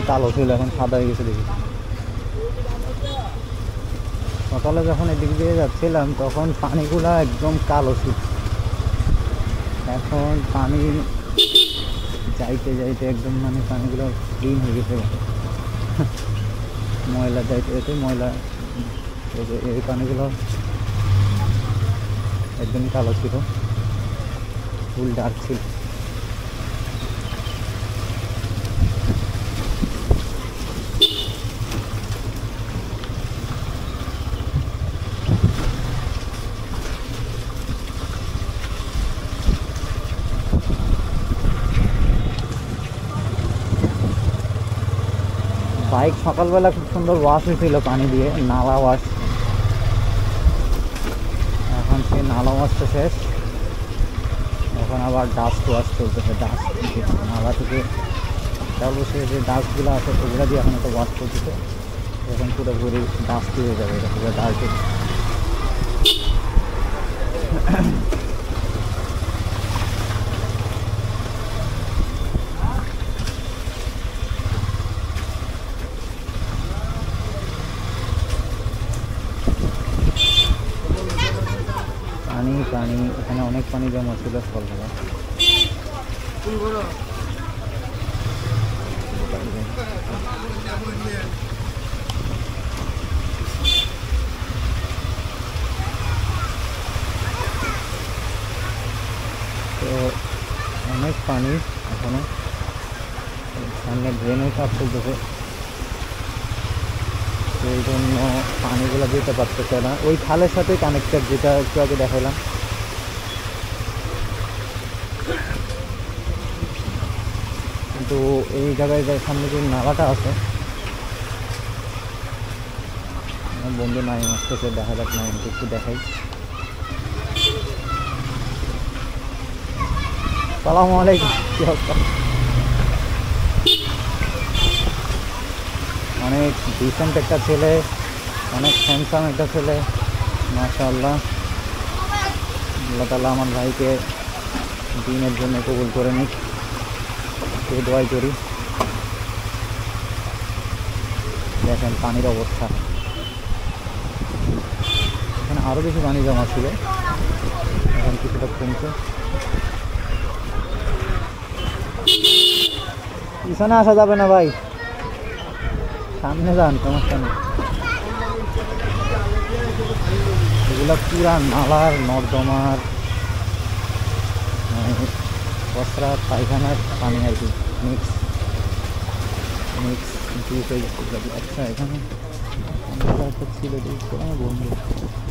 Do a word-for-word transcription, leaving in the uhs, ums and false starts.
কালো ছিল, এখন সাদা হয়ে গেছে দেখি। সকালে যখন এদিক দিয়ে যাচ্ছিলাম তখন পানিগুলো একদম কালো ছিল, এখন পানি যাইতে যাইতে একদম মানে পানিগুলো ক্লিন হয়ে গেছে। ময়লা যাইতে যাইতে ময়লা, এই পানিগুলো একদম কালো ছিল, ফুল ডার্ক ছিল। বাইক সকালবেলা খুব সুন্দর ওয়াশ হয়েছিল পানি দিয়ে, নালা ওয়াশ। এখন সেই নালা ওয়াশটা শেষ, এখন আবার ডাস্ট ওয়াশ চলতেছে। ডাস্ট নালা থেকে সর্বশে যে ডাস্টগুলো আছে ওগুলো দিয়ে এখন একটা ওয়াশ করতেছে। এখন পুরোপুরি ডাস্ট হয়ে যাবে, এটা পুরো ডাস্ট। পানি পানি এখানে অনেক পানি জমা ছিল সকালবেলা। তো অনেক পানি এখনো, সামনে ড্রেনের কাজ চলতেছে, সেই জন্য পানিগুলো যেতে পারতেছে না। ওই খালের সাথে কানেক্টেড, যেটা একটু আগে দেখাইলাম। কিন্তু এই জায়গায় সামনে যে নালাটা আছে, বন্ধু নাই আসতেছে, দেখা যাক না একটু দেখাই। সালামু আলাইকুম, কি অবস্থা? অনেক ডিসেন্ট একটা ছেলে, অনেক হ্যান্ডসাম একটা ছেলে, মাশাআল্লাহ। আল্লাহ তাআলা আমার ভাইকে দিনের জন্য কবুল করে নিক, এই দোয়াই করি। দেখেন পানির অবস্থা, এখানে আরও বেশি পানি জমা ছিল, এখন কিছুটা কমছে। পিছনে আসা যাবে না ভাই, সামনে যান, সমস্যা নেই। এগুলো পুরা নালার নর্দমার পচরা পায়খানার পানি আর কি, মিক্স মিক্স জুস হয়ে গেছে। আচ্ছা, এখানে ছিল বন্ধু।